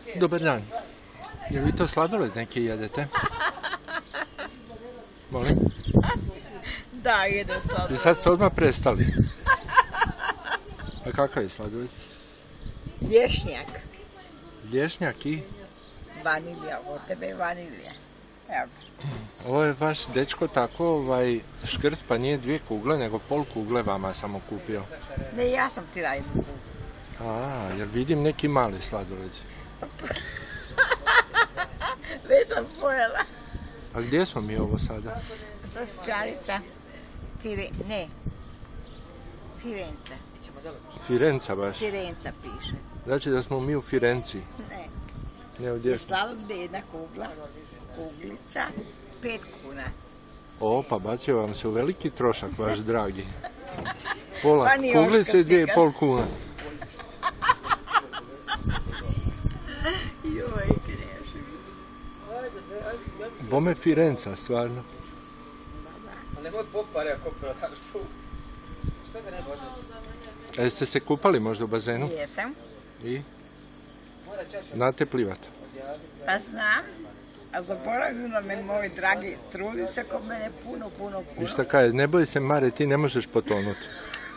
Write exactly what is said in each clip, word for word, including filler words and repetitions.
Dobar dan. Jel vi to sladoled neki jedete? Molim? Da, jedem sladoled. I sad ste odmah prestali. A kakav je sladoled? Lješnjak. Lješnjak i? Vanilja, od tebe je vanilja. Evo. Ovo je vaš dečko tako ovaj, škrt, pa nije dvije kugle, nego pol kugle vama samo kupio. Ne, ja sam ti radila kugu. A, jer vidim neki mali sladoled. Već sam pojela. A gdje smo mi ovo sada? Slastičarica. Fire, ne. Firenca. Firenca baš. Firenca piše. Znači da smo mi u Firenci. Ne. Ne, ovdje. Sladoled je jedna kugla. Kuglica. Pet kuna. O, pa bacio vam se u veliki trošak, vaš dragi. Pola Pa nije kuglice i dvije i oškrtika. pol kuna. Joj, Krešević. Bome Firenca, stvarno. Nemoj popare ako prodaš tu. Šta ga ne bođe? A jeste se kupali možda u bazenu? Jesam. I? Znate plivati? Pa znam. A zaboravim da me moj dragi trudi se kod mene puno, puno, puno. I šta kaže, ne boj se Mare, ti ne možeš potonuti.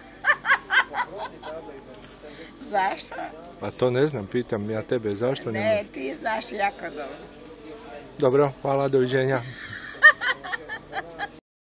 Zašto? Pa to ne znam, pitam ja tebe, zašto ne Ne, možeš? ti znaš jako dobro. Dobro, hvala, doviđenja.